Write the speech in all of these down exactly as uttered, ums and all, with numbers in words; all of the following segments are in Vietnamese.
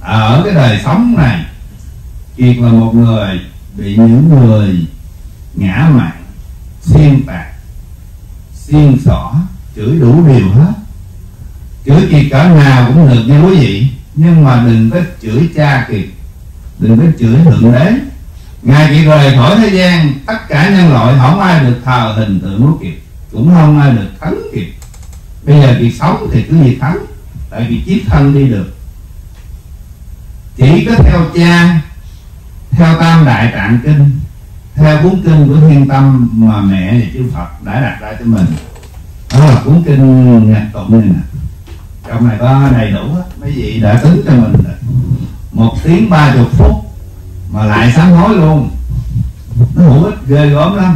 ở cái đời sống này, Kiệt là một người bị những người ngã mạn, xuyên tạc, xiên xỏ, chửi đủ điều hết. Chửi Kiệt cỡ nào cũng được như quý vị, nhưng mà đừng có chửi cha Kiệt, đừng có chửi Thượng Đế. Ngài Kiệt rời khỏi thế gian, tất cả nhân loại không ai được thờ hình tượng của Kiệt, cũng không ai được thắng Kiệt. Bây giờ Kiệt sống thì cứ việc thắng, tại vì chiết thân đi được. Chỉ có theo cha, theo Tam Đại Tạng Kinh, theo cuốn kinh của Thiên Tâm mà mẹ và chư Phật đã đặt ra cho mình. Đó là cuốn kinh Nhật Tụng này nè, trong này có đầy đủ hết. Mấy vị đã tính cho mình rồi, một tiếng ba chục phút mà lại sám hối luôn. Nó hữu ích ghê gớm lắm.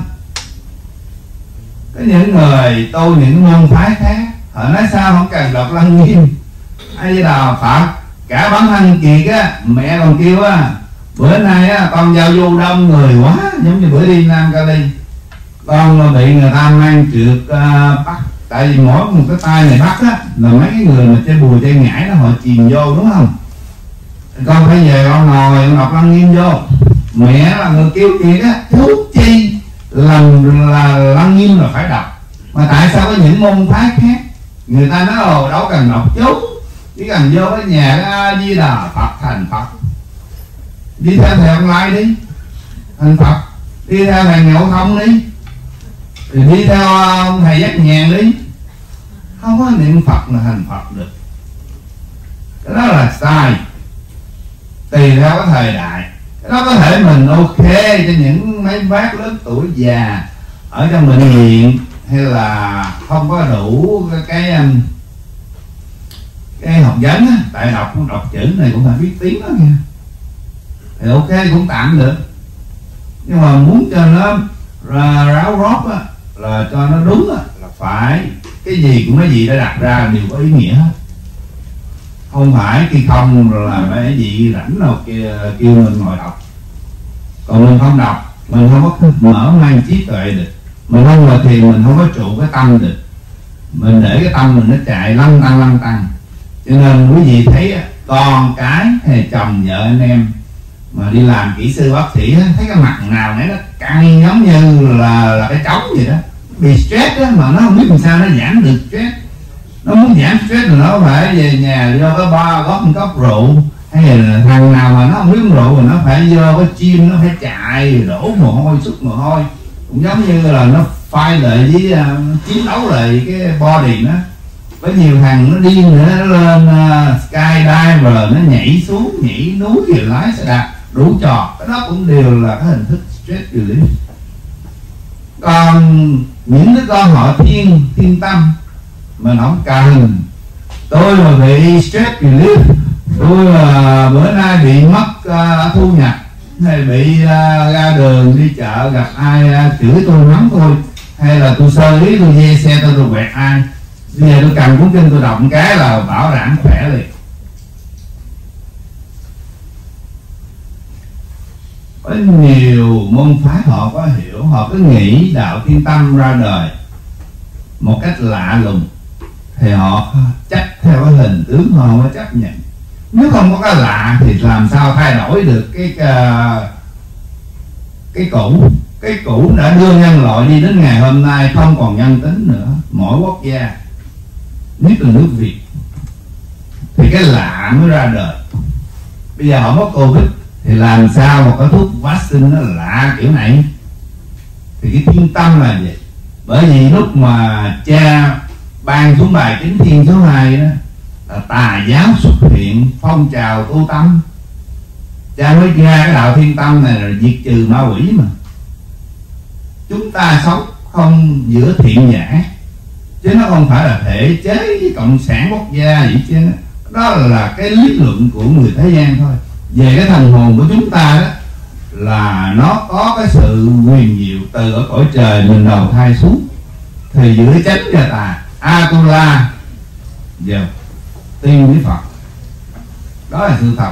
Có những người tu những môn phái khác, họ nói sao không cần đọc Lăng Nghiêm, A Di Đà Phật. Cả bản thân Kiệt á, mẹ còn kêu á, bữa nay á con giao du đông người quá, giống như bữa đi Nam Cali, con bị người ta mang trượt uh, bắt. Tại vì mỗi một cái tay này bắt á là mấy cái người mà chơi bùa chơi ngải đó họ chìm vô, đúng không? Con phải về con ngồi con đọc Lăng Nghiêm vô. Mẹ là người kêu Kiệt á, thuốc chi làm là Lăng Nghiêm là phải đọc. Mà tại sao có những môn phái khác người ta nói ồ đâu cần đọc chú, chỉ cần vô cái nhà A Di Đà Phật thành Phật, đi theo thầy ông Lai đi thành Phật, đi theo thầy Ngộ Thông đi, thì đi theo ông thầy Giác Nhàn đi. Không có niệm Phật là thành Phật được, cái đó là sai. Tùy theo cái thời đại, cái đó có thể mình ok cho những mấy bác lớn tuổi già ở trong bệnh viện, hay là không có đủ cái cái, cái học vấn á, tại đọc đọc chữ này cũng phải biết tiếng đó nha, thì ok cũng tạm được. Nhưng mà muốn cho nó ra, ráo rót á, là cho nó đúng á, là phải cái gì cũng mấy gì đã đặt ra đều có ý nghĩa hết. Không phải khi không là mấy vị rảnh nào kia kêu mình ngồi đọc, còn mình không đọc, mình không có mở mang trí tuệ được, mình không ngồi thiền, mình không có trụ cái tâm được, mình để cái tâm mình nó chạy lăn tăng lăn tăng. Cho nên quý vị thấy con cái hay chồng vợ anh em mà đi làm kỹ sư bác sĩ á, thấy cái mặt nào nấy nó căng giống như là là cái trống vậy đó, bị stress đó, mà nó không biết làm sao nó giảm được stress. Nó muốn giảm stress là nó phải về nhà vô cái bar góp một cốc rượu, hay là thằng nào mà nó không biết rượu rồi nó phải vô cái gym, nó phải chạy đổ mồ hôi xuất mồ hôi, cũng giống như là nó fight lại với uh, chiến đấu lại cái body nó. Có nhiều thằng nó điên nữa, nó lên uh, skydiver, nó nhảy xuống nhảy núi rồi lái xe đạp đủ trò, cái đó cũng đều là cái hình thức stress relief. Còn những đứa con họ thiên thiên tâm mà nó không cần. Tôi mà bị stress relief, tôi mà bữa nay bị mất uh, thu nhập, hay bị uh, ra đường đi chợ gặp ai uh, chửi tôi mắng tôi, hay là tôi sơ lý tôi dê xe tôi tôi quẹt ai, bây giờ tôi cầm cuốn kinh tôi đọc một cái là bảo đảm khỏe liền. Có nhiều môn phái họ có hiểu, họ cứ nghĩ đạo thiên tâm ra đời một cách lạ lùng thì họ chấp theo cái hình tướng, họ không có chấp nhận. Nếu không có cái lạ thì làm sao thay đổi được cái cái cũ. Cái cũ đã đưa nhân loại đi đến ngày hôm nay không còn nhân tính nữa. Mỗi quốc gia, nhất là nước Việt, thì cái lạ mới ra đời. Bây giờ họ có Covid thì làm sao mà có thuốc vaccine nó lạ kiểu này? Thì cái thiên tâm là vậy. Bởi vì lúc mà cha ban xuống bài Kính Thiên số hai đó, là tà giáo xuất hiện, phong trào tu tâm, cha mới ra cái đạo thiên tâm này là diệt trừ ma quỷ. Mà chúng ta sống không giữa thiện và ác, chứ nó không phải là thể chế với cộng sản quốc gia vậy chứ. Đó là cái lý luận của người thế gian thôi. Về cái thần hồn của chúng ta đó, là nó có cái sự quyền diệu từ ở cõi trời mình đầu thai xuống, thì giữa chánh và tà, Atula giờ tiên với Phật, đó là sự thật.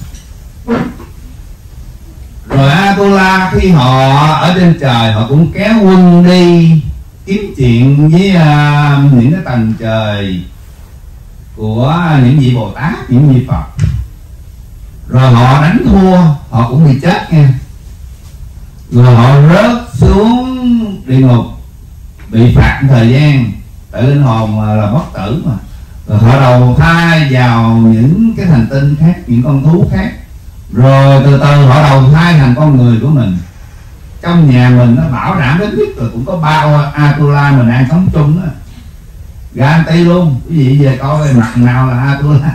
Rồi Atula khi họ ở trên trời, họ cũng kéo quân đi kiếm chuyện với uh, những cái tầng trời của những vị Bồ Tát, những vị Phật. rồi họ đánh thua họ cũng bị chết nha, rồi họ rớt xuống địa ngục bị phạt thời gian, tại linh hồn mà là bất tử mà, rồi họ đầu thai vào những cái hành tinh khác, những con thú khác, rồi từ từ họ đầu thai thành con người của mình. Trong nhà mình nó bảo đảm đến nhất là cũng có ba Atula mình đang sống chung á, garanti luôn. Quý vị về coi mặt nào là Atula,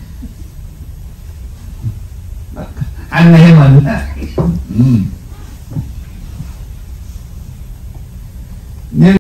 anh em mình á. Ừ. Nhưng